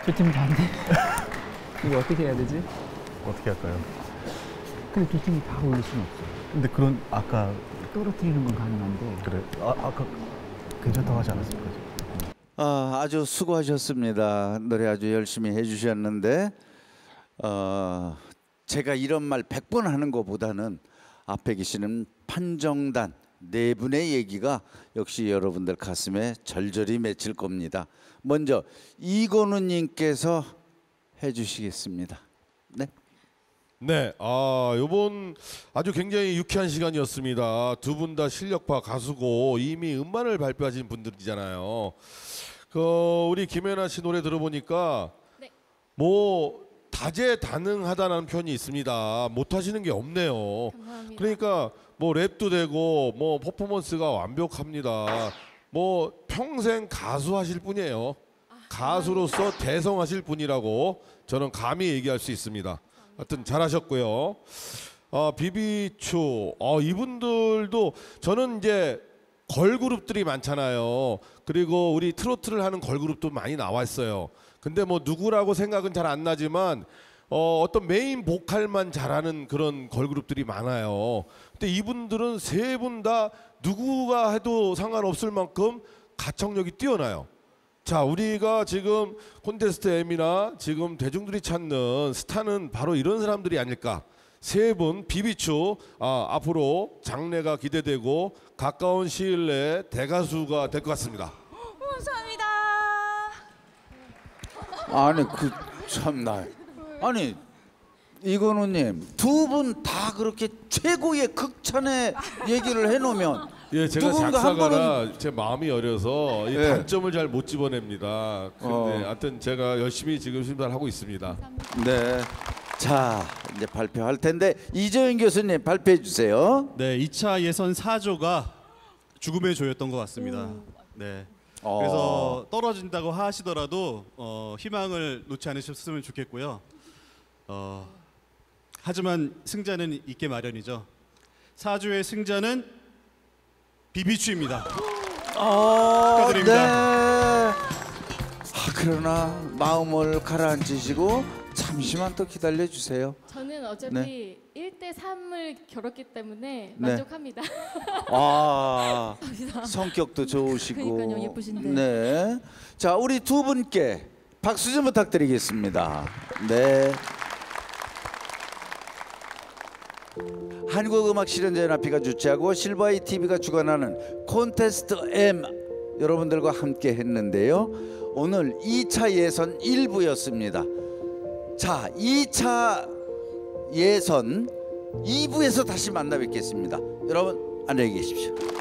저 팀 잘한데. 이거 어떻게 해야 되지? 어떻게 할까요? 근데 두 팀이 다 올릴 수는 없어. 근데 그런 아까 떨어뜨리는 건 가능한데. 그래 아까 괜찮다고 하지 않았을까? 아주 수고하셨습니다. 노래 아주 열심히 해주셨는데 제가 이런 말 100번 하는 것보다는 앞에 계시는 판정단 네 분의 얘기가 역시 여러분들 가슴에 절절히 맺힐 겁니다. 먼저 이건우님께서 해주시겠습니다. 네. 네, 요번 아주 굉장히 유쾌한 시간이었습니다. 두 분 다 실력파 가수고 이미 음반을 발표하신 분들이잖아요. 우리 김연아 씨 노래 들어보니까 네. 뭐 다재다능하다는 표현이 있습니다. 못하시는 게 없네요. 감사합니다. 그러니까 뭐 랩도 되고 뭐 퍼포먼스가 완벽합니다. 뭐 평생 가수 하실 분이에요. 가수로서 대성하실 분이라고 저는 감히 얘기할 수 있습니다. 하여튼 잘하셨고요. 비비추 이분들도 저는 이제 걸그룹들이 많잖아요. 그리고 우리 트로트를 하는 걸그룹도 많이 나와 있어요. 근데 뭐 누구라고 생각은 잘 안 나지만 어떤 메인 보컬만 잘하는 그런 걸그룹들이 많아요. 근데 이분들은 세 분 다 누구가 해도 상관없을 만큼 가창력이 뛰어나요. 자, 우리가 지금 콘테스트 M이나 지금 대중들이 찾는 스타는 바로 이런 사람들이 아닐까. 세 분 비비추 앞으로 장래가 기대되고 가까운 시일 내에 대가수가 될 것 같습니다. 감사합니다. 아니 참나. 아니 이건우님 두 분 다 그렇게 최고의 극찬의 얘기를 해놓으면 예, 제가 누군가 작사가라 제 마음이 어려서 이 예. 단점을 잘 못 집어냅니다. 근데 하여튼 제가 열심히 지금 심사를 하고 있습니다. 네. 자 이제 발표할 텐데 이재용 교수님 발표해 주세요. 네, 2차 예선 4조가 죽음의 조였던 것 같습니다. 네. 그래서 떨어진다고 하시더라도 희망을 놓지 않으셨으면 좋겠고요. 하지만 승자는 있게 마련이죠. 4조의 승자는 비비추입니다. 축하드립니다. 네. 그러나 마음을 가라앉히시고 잠시만 더 기다려 주세요. 저는 어차피 네. 1대 3을 겨뤘기 때문에 네. 만족합니다. 성격도 좋으시고. 그러니까요, 예쁘신데. 네. 자, 우리 두 분께 박수 좀 부탁드리겠습니다. 네. 한국음악실현자연합회가 주최하고 실버아이 TV가 주관하는 콘테스트 M 여러분들과 함께 했는데요. 오늘 2차 예선 1부였습니다. 자, 2차 예선 2부에서 다시 만나 뵙겠습니다. 여러분 안녕히 계십시오.